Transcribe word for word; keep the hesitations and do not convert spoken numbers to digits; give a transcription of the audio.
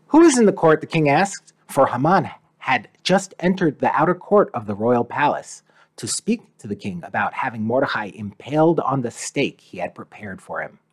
"Who is in the court?" the king asked, for Haman had just entered the outer court of the royal palace to speak to the king about having Mordecai impaled on the stake he had prepared for him.